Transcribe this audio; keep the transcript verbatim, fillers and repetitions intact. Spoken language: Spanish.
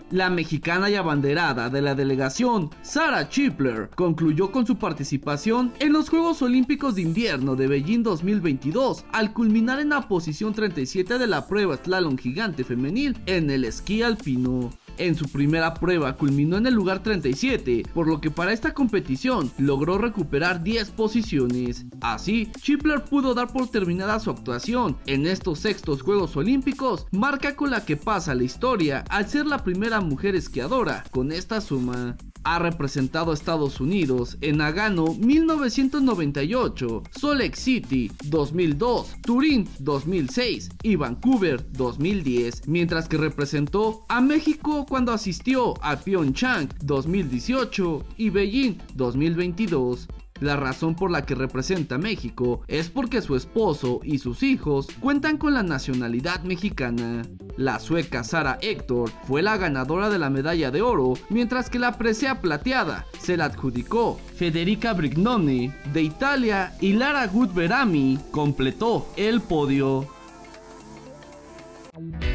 La mexicana y abanderada de la delegación, Sarah Chipler, concluyó con su participación en los Juegos Olímpicos de Invierno de Beijing dos mil veintidós al culminar en la posición treinta y siete de la prueba slalom gigante femenil en el esquí alpino. En su primera prueba culminó en el lugar treinta y siete, por lo que para esta competición logró recuperar diez posiciones. Así, Chipler pudo dar por terminada su actuación en estos sextos Juegos Olímpicos, marca con la que pasa a la historia al ser la primera mujer esquiadora con esta suma. Ha representado a Estados Unidos en Nagano mil novecientos noventa y ocho, Salt Lake City dos mil dos, Turín dos mil seis y Vancouver dos mil diez, mientras que representó a México cuando asistió a Pyeongchang dos mil dieciocho y Beijing dos mil veintidós. La razón por la que representa a México es porque su esposo y sus hijos cuentan con la nacionalidad mexicana. La sueca Sara Hector fue la ganadora de la medalla de oro, mientras que la presea plateada se la adjudicó Federica Brignone de Italia y Lara Gutberami completó el podio.